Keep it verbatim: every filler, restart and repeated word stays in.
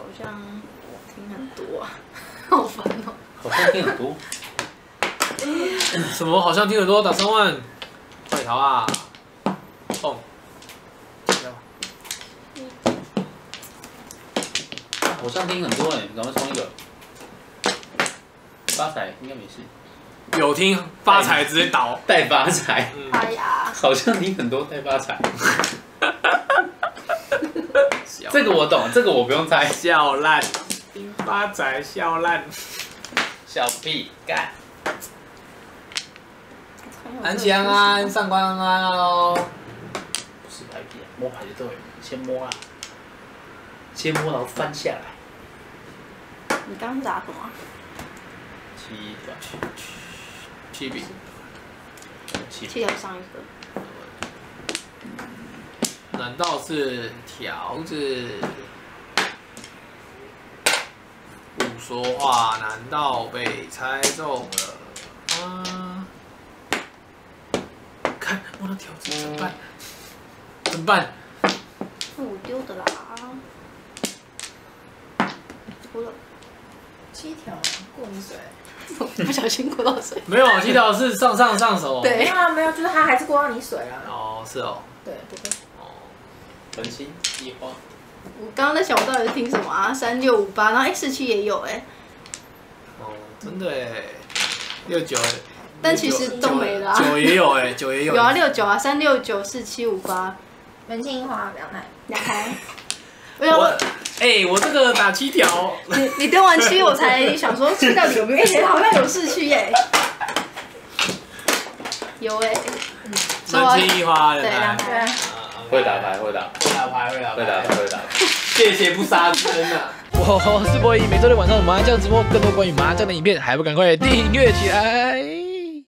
像听很多啊，好烦哦。 好像听很多。 什么？好像听很多，打三万，快逃啊！哦， 好像听很多哎，赶快冲一个。发财应该没事。 有听发财直接倒， 带发财。 嗯， 哎呀， 好像听很多带发财。这个我懂，这个我不用猜。 笑烂，听发财笑烂， 小屁干。 安琪安安，上官安安哦。 不是牌皮啊，摸牌就对了，先摸啊，先摸然后翻下来。 你刚刚打什么？ 七条， 七饼， 七七条上一个。 难道是条子？不说话，难道被猜中了？啊！看摸到条子怎么办？怎么办？ 我丢的啦。丢了。 七条过你水。 不小心过到水。 没有，七条是上上上手。 对没有啊，没有，就是他还是过到你水啊。 哦，是哦。 对对对。 哦。 恒星计划。 我刚刚在想我到底是听什么啊？三六五八，然后哎四七也有哎。 哦，真的哎，六九。 但其实都没了。 九也有哎，九也有。 有啊，六九啊，三六九四七五八。 人性花两台。 两台。 我哎，我这个打七条。 你你丢完七，我才想说七到底有没有？哎，好像有四七哎。有哎。 人气花对两台。 会打牌，会打， 会打牌，会打会打，会打。 谢谢不杀之恩啊！我是博弈，每周六晚上麻将直播，更多关于麻将的影片，还不赶快订阅起来！